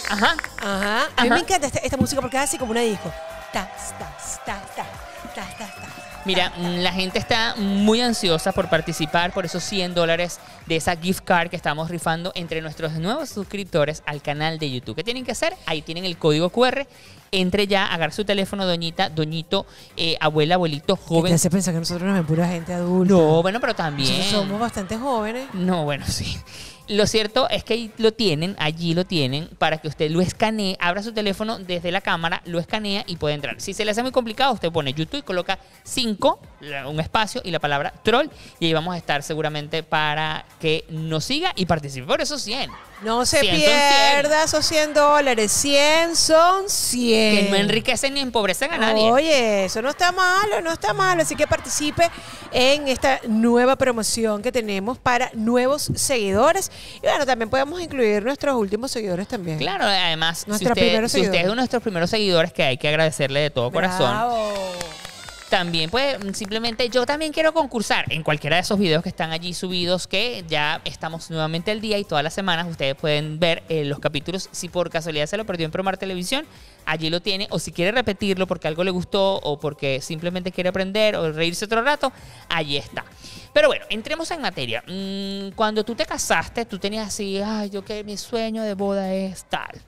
Ajá. Ajá. A mí me encanta esta música porque es así como una disco. Tas, tas, tas, tas, tas, tas, tas. Mira, la gente está muy ansiosa por participar por esos $100 de esa gift card que estamos rifando entre nuestros nuevos suscriptores al canal de YouTube. ¿Qué tienen que hacer? Ahí tienen el código QR. Entre ya, agarre su teléfono, doñita, doñito, abuela, abuelito, joven. Te hace pensar que nosotros nos ven pura gente adulta. No, bueno, pero también. Nosotros somos bastante jóvenes. No, bueno, sí. Lo cierto es que ahí lo tienen, allí lo tienen, para que usted lo escanee, abra su teléfono desde la cámara, lo escanea y puede entrar. Si se le hace muy complicado, usted pone YouTube y coloca 5, un espacio y la palabra troll, y ahí vamos a estar seguramente para que nos siga y participe por esos 100. No se 100 son pierda esos $100. 100 son 100. Que no enriquecen ni empobrecen a nadie. Oye, eso no está malo, no está malo. Así que participe en esta nueva promoción que tenemos para nuevos seguidores. Y bueno, también podemos incluir nuestros últimos seguidores también. Claro, además, si Nuestra usted, primera si usted es seguidora. uno de nuestros primeros seguidores, que hay que agradecerle de todo corazón. Bravo. También pues simplemente yo también quiero concursar en cualquiera de esos videos que están allí subidos, que ya estamos nuevamente al día y todas las semanas ustedes pueden ver los capítulos. Si por casualidad se lo perdió en Promar Televisión, allí lo tiene, o si quiere repetirlo porque algo le gustó o porque simplemente quiere aprender o reírse otro rato, allí está. Pero bueno, entremos en materia. Cuando tú te casaste, tú tenías así, ay, yo que mi sueño de boda es tal.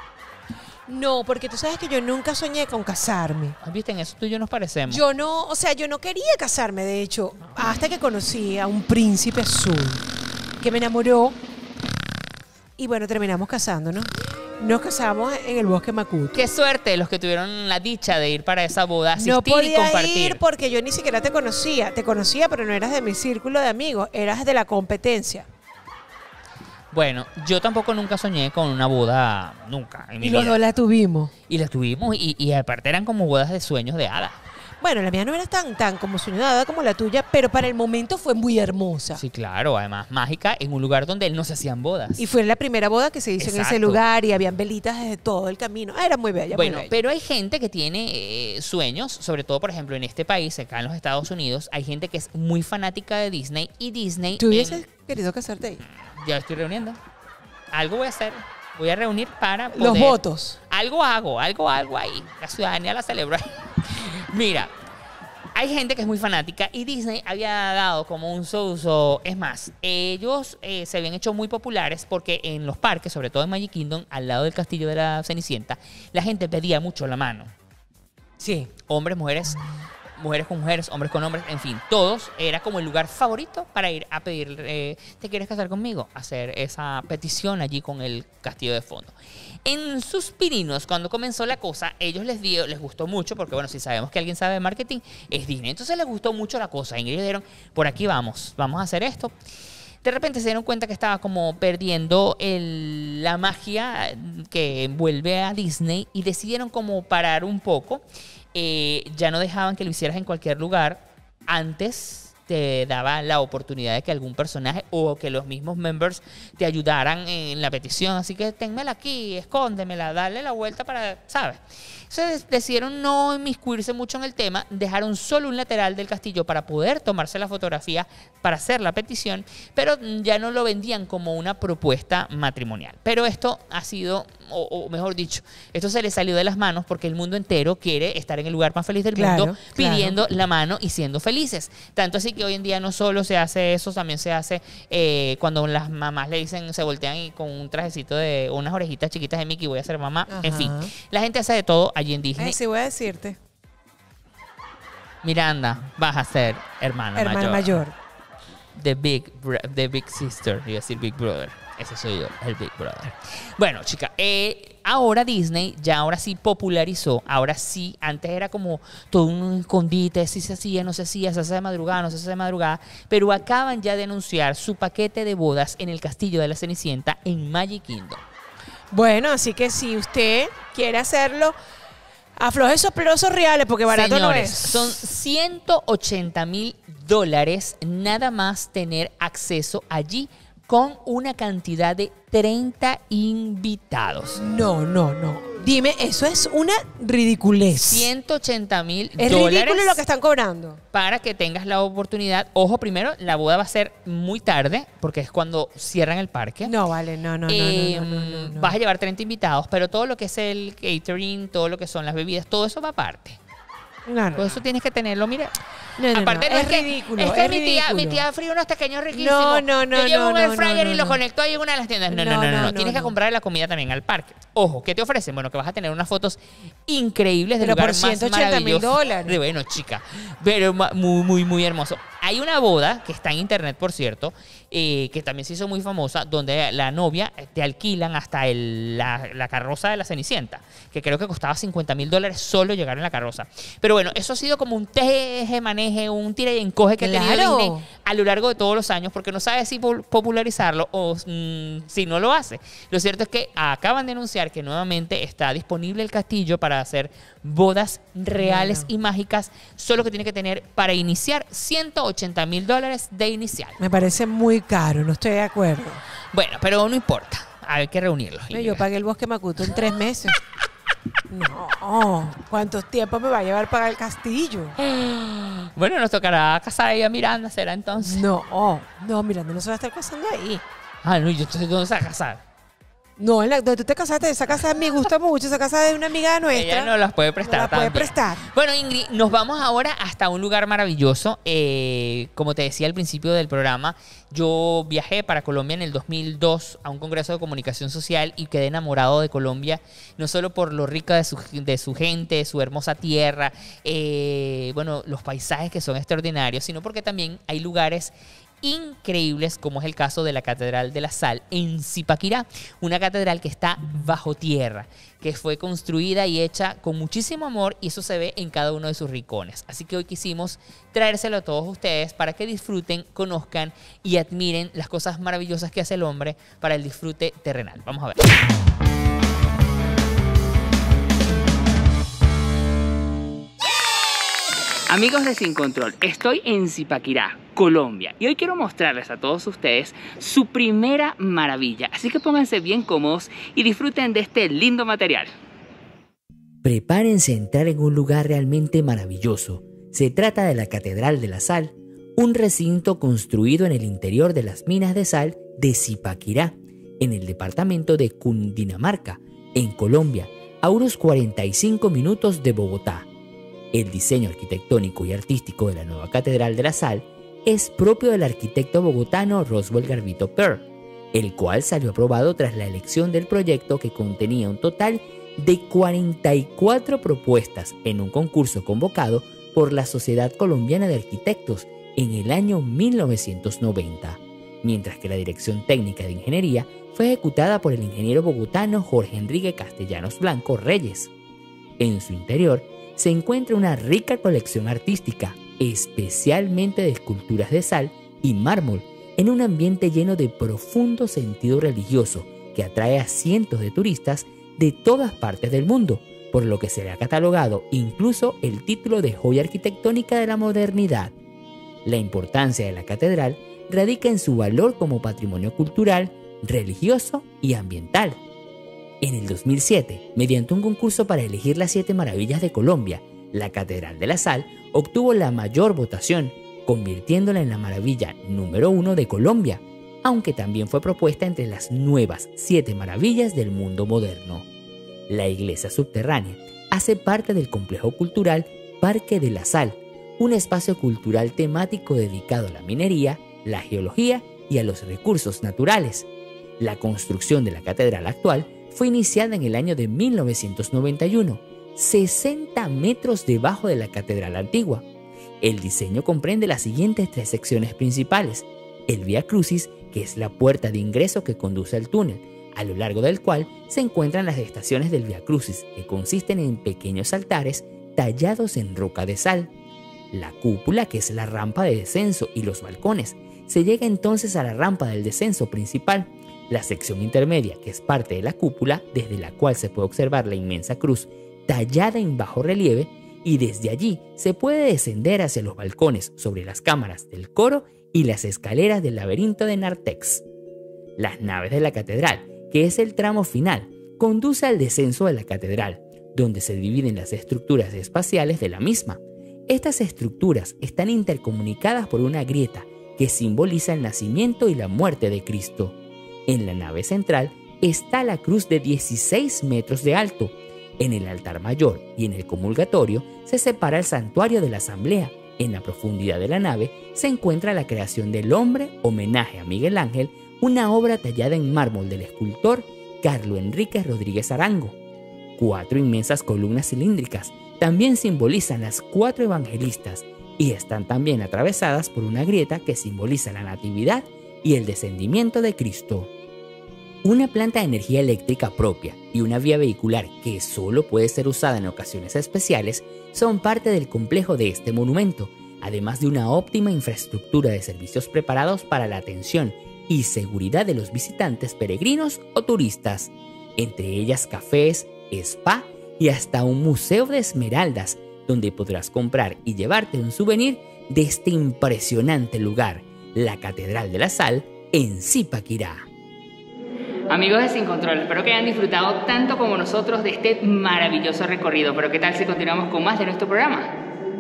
No, porque tú sabes que yo nunca soñé con casarme. ¿Viste? En eso tú y yo nos parecemos. Yo no, o sea, yo no quería casarme, de hecho, hasta que conocí a un príncipe azul que me enamoró y bueno, terminamos casándonos. Nos casamos en el Bosque Macuto. Qué suerte los que tuvieron la dicha de ir para esa boda, asistir No y podía compartir. ir porque yo ni siquiera te conocía. Te conocía, pero no eras de mi círculo de amigos, eras de la competencia. Bueno, yo tampoco nunca soñé con una boda, nunca en mi Y los vida. dos la tuvimos. Y la tuvimos y aparte eran como bodas de sueños de hadas. Bueno, la mía no era tan como soñada como la tuya, pero para el momento fue muy hermosa. Sí, claro, además mágica, en un lugar donde no se hacían bodas. Y fue la primera boda que se hizo en ese Exacto. lugar y habían velitas desde todo el camino. Ah, era muy bella, Bueno, muy bella. pero hay gente que tiene sueños, sobre todo, por ejemplo, en este país, acá en los Estados Unidos, hay gente que es muy fanática de Disney y Disney... ¿Tú hubieses querido casarte ahí? Ya estoy reuniendo. Algo voy a hacer. Voy a reunir para poder... Los votos. Algo hago ahí. La ciudadanía la celebro ahí. Mira, hay gente que es muy fanática y Disney había dado como un uso. Es más, ellos se habían hecho muy populares porque en los parques, sobre todo en Magic Kingdom, al lado del castillo de la Cenicienta, la gente pedía mucho la mano. Sí. Hombres, mujeres, mujeres con mujeres, hombres con hombres, en fin, todos. Era como el lugar favorito para ir a pedir, ¿te quieres casar conmigo? Hacer esa petición allí con el castillo de fondo. En sus pininos, cuando comenzó la cosa, ellos les gustó mucho, porque bueno, si sabemos que alguien sabe de marketing, es Disney. Entonces les gustó mucho la cosa. Y ellos dijeron, por aquí vamos a hacer esto. De repente se dieron cuenta que estaba como perdiendo la magia que envuelve a Disney y decidieron como parar un poco. Ya no dejaban que lo hicieras en cualquier lugar. Antes te daba la oportunidad de que algún personaje o que los mismos members te ayudaran en la petición. Así que ténmela aquí, escóndemela, dale la vuelta para, ¿sabes? Entonces decidieron no inmiscuirse mucho en el tema, dejaron solo un lateral del castillo para poder tomarse la fotografía para hacer la petición, pero ya no lo vendían como una propuesta matrimonial. Pero esto ha sido, o mejor dicho, esto se le salió de las manos porque el mundo entero quiere estar en el lugar más feliz del mundo, pidiendo la mano y siendo felices. Tanto así que hoy en día no solo se hace eso, también se hace cuando las mamás le dicen, se voltean y con un trajecito de unas orejitas chiquitas de Mickey, voy a ser mamá. Ajá. En fin, la gente hace de todo allí en Disney. Sí, voy a decirte. Miranda, vas a ser hermana Mayor. The Big Sister, iba a decir Big Brother. Ese soy yo, el Big Brother. Bueno, chica, ahora Disney ya ahora sí popularizó. Ahora sí, antes era como todo un escondite, si se hacía, no se hacía, se hace de madrugada, no se hace de madrugada. Pero acaban ya de anunciar su paquete de bodas en el Castillo de la Cenicienta en Magic Kingdom. Bueno, así que si usted quiere hacerlo, afloje esos pelosos reales porque barato Señores, no es. son $180,000 nada más tener acceso allí con una cantidad de 30 invitados. No. Dime, eso es una ridiculez. $180,000. Es ridículo lo que están cobrando. Para que tengas la oportunidad. Ojo, primero, la boda va a ser muy tarde, porque es cuando cierran el parque. No, vale, no. Vas a llevar 30 invitados, pero todo lo que es el catering, todo lo que son las bebidas, todo eso va aparte. No. Todo eso tienes que tenerlo, mira. Aparte no es ridículo. Es que ridículo. mi tía fríe unos pequeños riquísimos. No. Yo llevo un air fryer y no. lo conecto ahí en una de las tiendas. No. Tienes que comprar la comida también al parque. Ojo, ¿qué te ofrecen? Bueno, que vas a tener unas fotos increíbles del pero lugar por más maravilloso. $180,000. Bueno, chica, pero muy hermoso. Hay una boda que está en internet, por cierto, que también se hizo muy famosa, donde la novia te alquilan hasta la carroza de la Cenicienta, que creo que costaba $50,000 solo llegar en la carroza. Pero bueno, eso ha sido como un teje-maneje, un tira y encoge que ha tenido Disney a lo largo de todos los años, porque no sabe si popularizarlo o si no lo hace. Lo cierto es que acaban de anunciar que nuevamente está disponible el castillo para hacer bodas reales y mágicas, solo que tiene que tener para iniciar $180,000 de inicial. Me parece muy caro, no estoy de acuerdo. Bueno, pero no importa, hay que reunirlos. Yo pagué el Bosque Macuto en 3 meses. No, ¿cuántos tiempos me va a llevar pagar el castillo? Bueno, nos tocará casar ahí a Miranda, ¿será entonces? No, Miranda no se va a estar casando ahí. No, y yo entonces ¿dónde se va a casar? No, donde tú te casaste, esa casa me gusta mucho, esa casa de una amiga nuestra. Ella no las puede prestar. No la puede prestar. Bueno, Ingrid, nos vamos ahora hasta un lugar maravilloso. Como te decía al principio del programa, yo viajé para Colombia en el 2002 a un congreso de comunicación social y quedé enamorado de Colombia, no solo por lo rica de su gente, su hermosa tierra, bueno, los paisajes que son extraordinarios, sino porque también hay lugares increíbles, como es el caso de la Catedral de la Sal en Zipaquirá, una catedral que está bajo tierra, que fue construida y hecha con muchísimo amor, y eso se ve en cada uno de sus rincones. Así que hoy quisimos traérselo a todos ustedes para que disfruten, conozcan y admiren las cosas maravillosas que hace el hombre para el disfrute terrenal. Vamos a ver. Amigos de Sin Control, estoy en Zipaquirá, Colombia, y hoy quiero mostrarles a todos ustedes su primera maravilla, así que pónganse bien cómodos y disfruten de este lindo material. Prepárense a entrar en un lugar realmente maravilloso. Se trata de la Catedral de la Sal, un recinto construido en el interior de las minas de sal de Zipaquirá, en el departamento de Cundinamarca, en Colombia, a unos 45 minutos de Bogotá. El diseño arquitectónico y artístico de la nueva Catedral de la Sal es propio del arquitecto bogotano Roswell Garbito Pearl, el cual salió aprobado tras la elección del proyecto, que contenía un total de 44 propuestas en un concurso convocado por la Sociedad Colombiana de Arquitectos en el año 1990, mientras que la dirección técnica de ingeniería fue ejecutada por el ingeniero bogotano Jorge Enrique Castellanos Blanco Reyes. En su interior se encuentra una rica colección artística, especialmente de esculturas de sal y mármol, en un ambiente lleno de profundo sentido religioso que atrae a cientos de turistas de todas partes del mundo, por lo que se le ha catalogado incluso el título de joya arquitectónica de la modernidad. La importancia de la catedral radica en su valor como patrimonio cultural, religioso y ambiental. En el 2007, mediante un concurso para elegir las 7 maravillas de Colombia, la Catedral de la Sal obtuvo la mayor votación, convirtiéndola en la maravilla número 1 de Colombia, aunque también fue propuesta entre las nuevas 7 maravillas del mundo moderno. La iglesia subterránea hace parte del complejo cultural Parque de la Sal, un espacio cultural temático dedicado a la minería, la geología y a los recursos naturales. La construcción de la catedral actual fue iniciada en el año de 1991, 60 metros debajo de la catedral antigua. El diseño comprende las siguientes 3 secciones principales: el Vía Crucis, que es la puerta de ingreso que conduce al túnel, a lo largo del cual se encuentran las estaciones del Vía Crucis, que consisten en pequeños altares tallados en roca de sal. La cúpula, que es la rampa de descenso, y los balcones. Se llega entonces a la rampa del descenso principal. La sección intermedia, que es parte de la cúpula, desde la cual se puede observar la inmensa cruz tallada en bajo relieve, y desde allí se puede descender hacia los balcones sobre las cámaras del coro y las escaleras del laberinto de Narthex. Las naves de la catedral, que es el tramo final, conduce al descenso de la catedral, donde se dividen las estructuras espaciales de la misma. Estas estructuras están intercomunicadas por una grieta que simboliza el nacimiento y la muerte de Cristo. En la nave central está la cruz de 16 metros de alto. En el altar mayor y en el comulgatorio se separa el santuario de la asamblea. En la profundidad de la nave se encuentra la creación del hombre, homenaje a Miguel Ángel, una obra tallada en mármol del escultor Carlo Enrique Rodríguez Arango. 4 inmensas columnas cilíndricas también simbolizan las 4 evangelistas y están también atravesadas por una grieta que simboliza la natividad y el descendimiento de Cristo. Una planta de energía eléctrica propia y una vía vehicular que solo puede ser usada en ocasiones especiales son parte del complejo de este monumento, además de una óptima infraestructura de servicios preparados para la atención y seguridad de los visitantes peregrinos o turistas, entre ellas cafés, spa y hasta un museo de esmeraldas, donde podrás comprar y llevarte un souvenir de este impresionante lugar, la Catedral de la Sal en Zipaquirá. Amigos de Sin Control, espero que hayan disfrutado tanto como nosotros de este maravilloso recorrido. Pero ¿qué tal si continuamos con más de nuestro programa?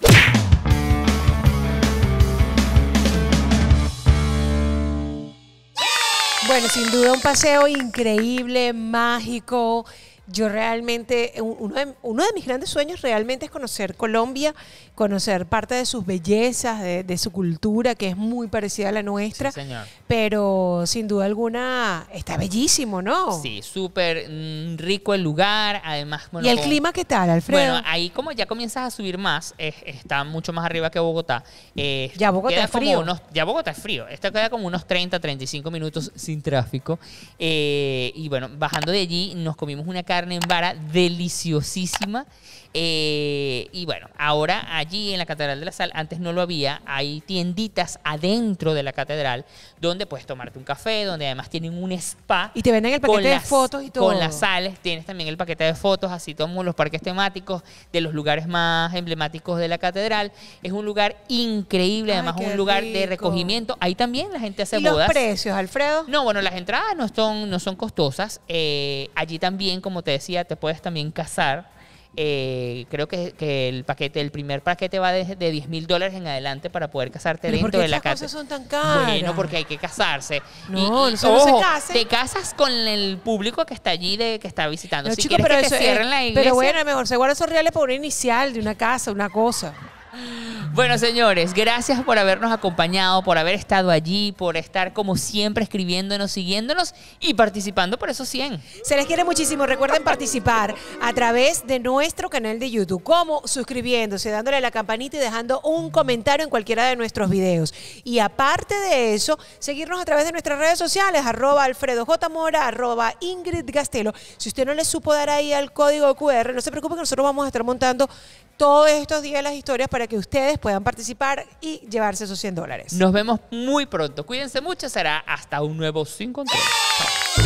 Bueno, sin duda un paseo increíble, mágico. Yo realmente, uno de mis grandes sueños realmente es conocer Colombia, conocer parte de sus bellezas, de su cultura, que es muy parecida a la nuestra. Sí, señor. Pero sin duda alguna está bellísimo, ¿no? Sí, súper rico el lugar, además... Bueno, ¿Y el clima qué tal, Alfredo? Bueno, ahí como ya comienzas a subir más, está mucho más arriba que Bogotá. Ya Bogotá es frío. Ya Bogotá es frío. Esto queda como unos 30, 35 minutos sin tráfico. Y bueno, bajando de allí nos comimos una carne en vara deliciosísima. Y bueno, ahora allí en la Catedral de la Sal, antes no lo había, hay tienditas adentro de la catedral donde puedes tomarte un café, donde además tienen un spa. Y te venden el paquete de fotos y todo. Con las sales, tienes también el paquete de fotos, así como los parques temáticos de los lugares más emblemáticos de la catedral. Es un lugar increíble, además un lugar de recogimiento. Ahí también la gente hace ¿Y bodas. los precios, Alfredo? No, bueno, las entradas no son costosas. Allí también, como te decía, te puedes también casar. Creo que el primer paquete va de $10,000 en adelante para poder casarte dentro de la catedral. ¿Por qué estas cosas son tan caras? Bueno, porque hay que casarse. No, no se case. Te casas con el público que está allí, que está visitando. No, si chico, quieres pero que te cierren la iglesia. Pero bueno, mejor se guardan esos reales por una inicial de una casa, una cosa. Bueno, señores, gracias por habernos acompañado, por haber estado allí, por estar como siempre escribiéndonos, siguiéndonos y participando por esos 100. Se les quiere muchísimo. Recuerden participar a través de nuestro canal de YouTube, como suscribiéndose, dándole a la campanita y dejando un comentario en cualquiera de nuestros videos. Y aparte de eso, seguirnos a través de nuestras redes sociales, @AlfredoJMora, @IngridGastelo. Si usted no le supo dar ahí al código QR, no se preocupe que nosotros vamos a estar montando todos estos días las historias para que ustedes puedan participar y llevarse esos $100. Nos vemos muy pronto. Cuídense mucho. Será hasta un nuevo Sin Control. Chao.